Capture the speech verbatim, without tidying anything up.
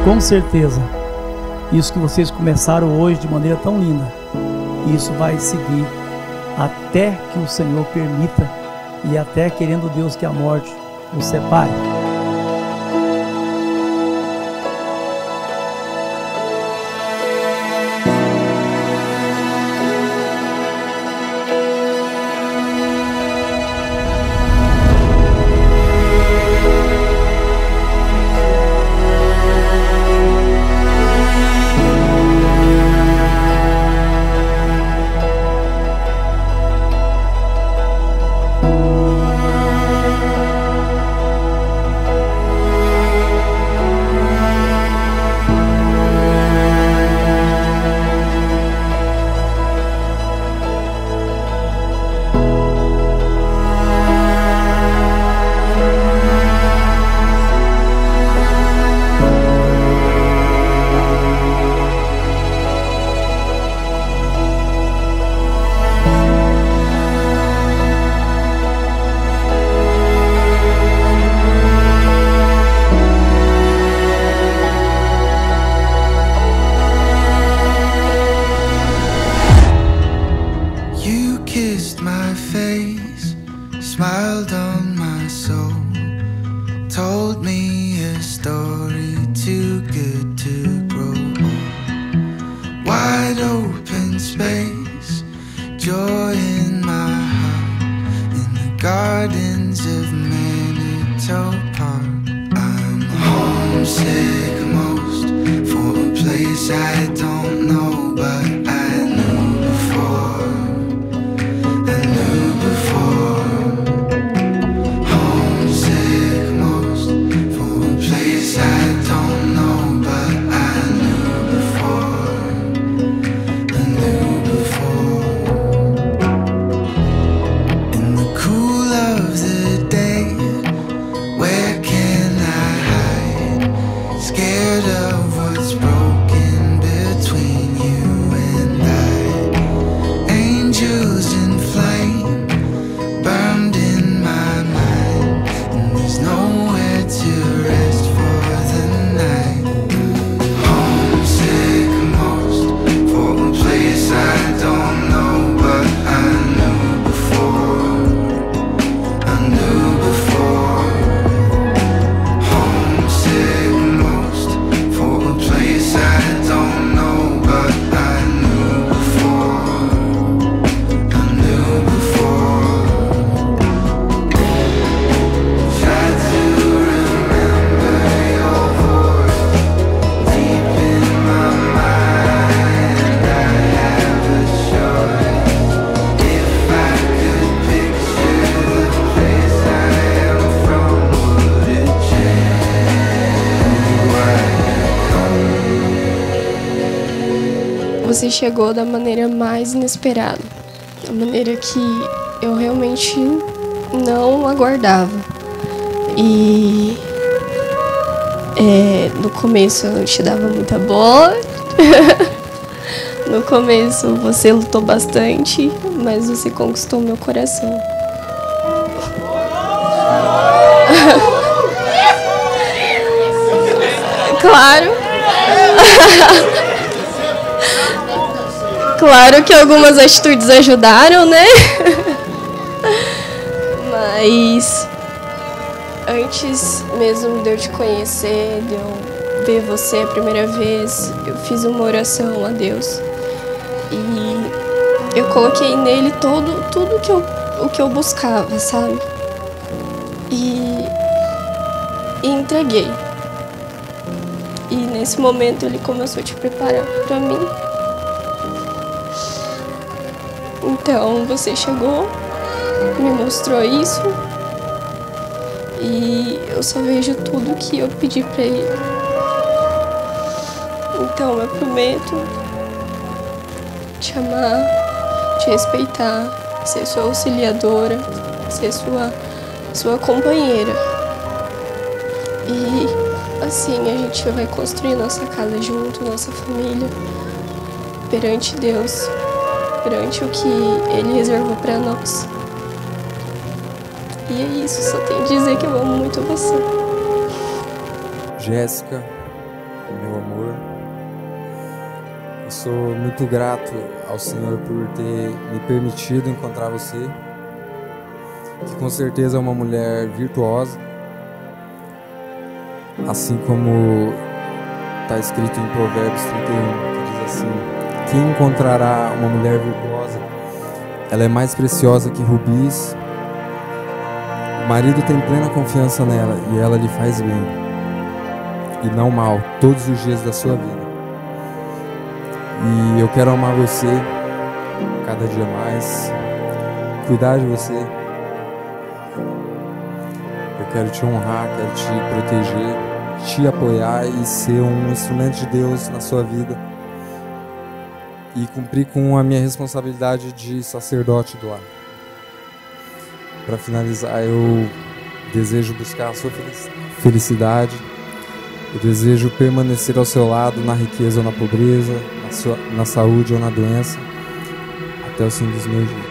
com certeza, isso que vocês começaram hoje de maneira tão linda, isso vai seguir até que o Senhor permita e até querendo Deus que a morte os separe. Kissed my face, smiled on my soul, told me a story too good to grow old. Wide open space, joy in my heart, in the gardens of Manitou Park. I'm homesick most for a place I don't know, but I knew before. Você chegou da maneira mais inesperada, da maneira que eu realmente não aguardava. E é, no começo eu te dava muita bola, no começo você lutou bastante, mas você conquistou meu coração. Claro. Claro que algumas atitudes ajudaram, né? Mas antes mesmo de eu te conhecer, de eu ver você a primeira vez, eu fiz uma oração a Deus. E eu coloquei nele todo, tudo que eu, o que eu buscava, sabe? E, e entreguei. E nesse momento ele começou a te preparar para mim. Então você chegou, me mostrou isso e eu só vejo tudo que eu pedi pra ele. Então eu prometo te amar, te respeitar, ser sua auxiliadora, ser sua, sua companheira. E assim a gente vai construir nossa casa junto, nossa família, perante Deus. Perante o que Ele reservou para nós. E é isso, só tenho a dizer que eu amo muito você. Jéssica, meu amor. Eu sou muito grato ao Senhor por ter me permitido encontrar você, que com certeza é uma mulher virtuosa, assim como está escrito em Provérbios trinta e um, que diz assim: quem encontrará uma mulher virtuosa? Ela é mais preciosa que rubis. O marido tem plena confiança nela e ela lhe faz bem e não mal todos os dias da sua vida. E eu quero amar você cada dia mais, cuidar de você. Eu quero te honrar, quero te proteger, te apoiar e ser um instrumento de Deus na sua vida e cumprir com a minha responsabilidade de sacerdote do lar. Para finalizar, eu desejo buscar a sua felicidade, eu desejo permanecer ao seu lado na riqueza ou na pobreza, na, sua, na saúde ou na doença, até o fim dos meus dias.